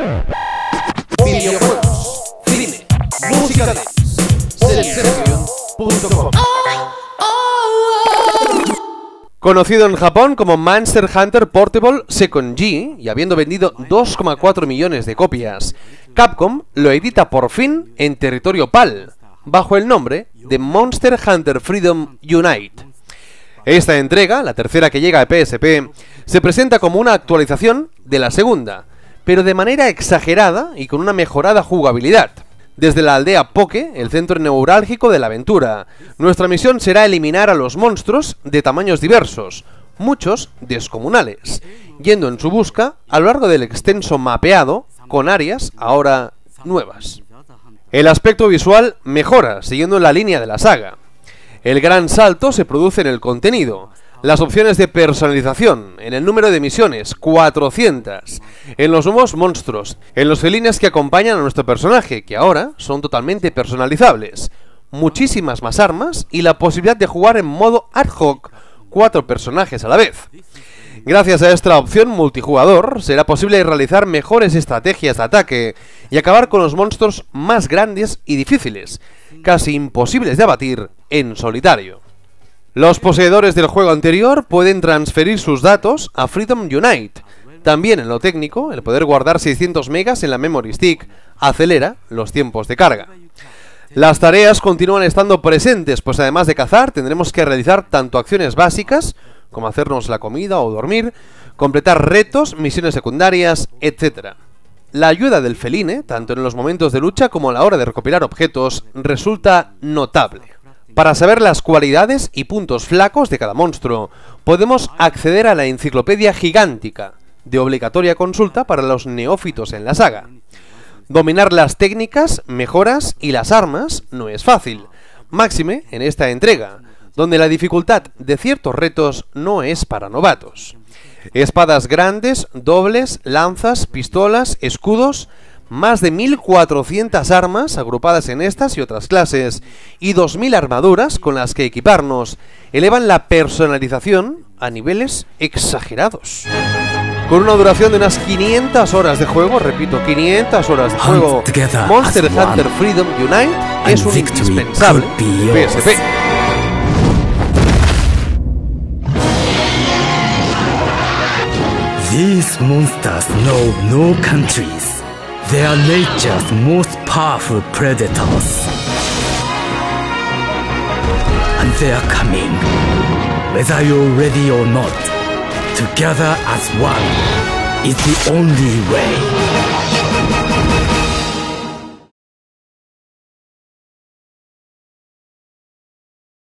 Videojuegos, cine, música dance, Celebration.com. Conocido en Japón como Monster Hunter Portable Second G y habiendo vendido 2,4 millones de copias, Capcom lo edita por fin en territorio PAL, bajo el nombre de Monster Hunter Freedom Unite. Esta entrega, la tercera que llega a PSP, se presenta como una actualización de la segunda, pero de manera exagerada y con una mejorada jugabilidad. Desde la aldea Poke, el centro neurálgico de la aventura, nuestra misión será eliminar a los monstruos de tamaños diversos, muchos descomunales, yendo en su busca a lo largo del extenso mapeado con áreas ahora nuevas. El aspecto visual mejora, siguiendo la línea de la saga. El gran salto se produce en el contenido. Las opciones de personalización, en el número de misiones, 400, en los nuevos monstruos, en los felines que acompañan a nuestro personaje, que ahora son totalmente personalizables, muchísimas más armas y la posibilidad de jugar en modo ad hoc 4 personajes a la vez. Gracias a esta opción multijugador, será posible realizar mejores estrategias de ataque y acabar con los monstruos más grandes y difíciles, casi imposibles de abatir en solitario. Los poseedores del juego anterior pueden transferir sus datos a Freedom Unite. También en lo técnico, el poder guardar 600 megas en la Memory Stick acelera los tiempos de carga. Las tareas continúan estando presentes, pues además de cazar, tendremos que realizar tanto acciones básicas, como hacernos la comida o dormir, completar retos, misiones secundarias, etc. La ayuda del feline, tanto en los momentos de lucha como a la hora de recopilar objetos, resulta notable. Para saber las cualidades y puntos flacos de cada monstruo, podemos acceder a la enciclopedia gigántica, de obligatoria consulta para los neófitos en la saga. Dominar las técnicas, mejoras y las armas no es fácil, máxime en esta entrega, donde la dificultad de ciertos retos no es para novatos. Espadas grandes, dobles, lanzas, pistolas, escudos, más de 1400 armas agrupadas en estas y otras clases y 2000 armaduras con las que equiparnos elevan la personalización a niveles exagerados. Con una duración de unas 500 horas de juego, repito, 500 horas de juego, Monster Hunter Freedom Unite es un indispensable de PSP. These monsters know no countries. They are nature's most powerful predators. And they are coming. Whether you're ready or not, together as one is the only way.